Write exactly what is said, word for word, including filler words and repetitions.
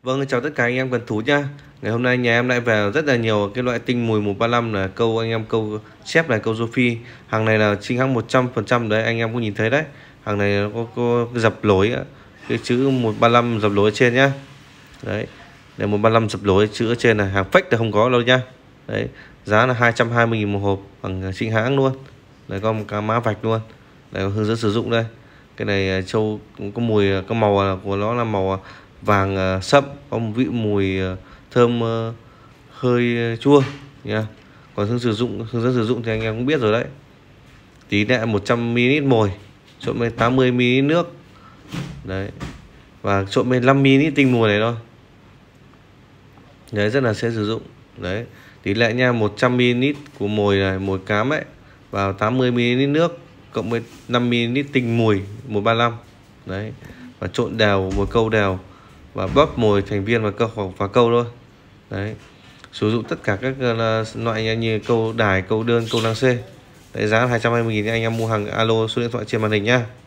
Vâng, chào tất cả anh em cần thú nha. Ngày hôm nay nhà em lại về rất là nhiều cái loại tinh mùi một ba lăm là câu anh em câu chép này, câu rô phi. Hàng này là chính hãng một trăm phần trăm đấy, anh em cũng nhìn thấy đấy. Hàng này có, có cái dập lối cái chữ một ba lăm dập lối ở trên nhá. Đấy. Đây một ba lăm dập lối chữ ở trên này, hàng fake thì không có đâu nhá. Đấy, giá là hai trăm hai mươi nghìn một hộp bằng chính hãng luôn. Đấy, có một cái mã vạch luôn. Đây hướng dẫn sử dụng đây. Cái này châu có mùi, có màu của nó là màu vàng sậm, có một vị mùi thơm hơi chua nha. Còn hướng sử dụng hướng dẫn sử dụng thì anh em cũng biết rồi đấy. Tí nữa một trăm mi li lít mồi trộn với tám mươi mi li lít nước đấy, và trộn với năm mi li lít tinh mùi này thôi. Đấy, rất là dễ sử dụng. Đấy, tỷ lệ nha, một trăm mi li lít của mồi này, mồi cám ấy, vào tám mươi mi li lít nước cộng với năm mi li lít tinh mùi một ba lăm. Đấy, và trộn đều một câu đều và bóp mồi thành viên vào câu hoặc vào câu thôi. Đấy, sử dụng tất cả các loại như câu đài, câu đơn, câu năng C. Đấy, giá hai trăm hai mươi nghìn, anh em mua hàng alo số điện thoại trên màn hình nhá.